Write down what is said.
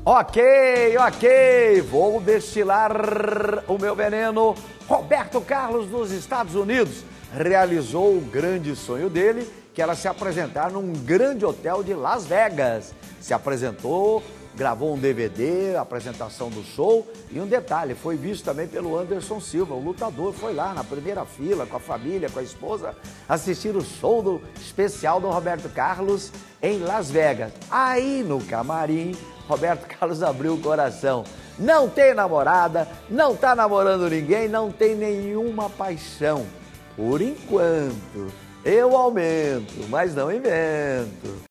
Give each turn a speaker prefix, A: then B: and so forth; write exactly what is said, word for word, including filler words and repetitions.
A: Ok, ok, vou destilar o meu veneno. Roberto Carlos, dos Estados Unidos, realizou o grande sonho dele, que era se apresentar num grande hotel de Las Vegas. Se apresentou, gravou um D V D, a apresentação do show, e um detalhe, foi visto também pelo Anderson Silva, o lutador, foi lá na primeira fila com a família, com a esposa, assistir o show do especial do Roberto Carlos em Las Vegas. Aí no camarim, Roberto Carlos abriu o coração. Não tem namorada, não tá namorando ninguém, não tem nenhuma paixão. Por enquanto, eu aumento, mas não invento.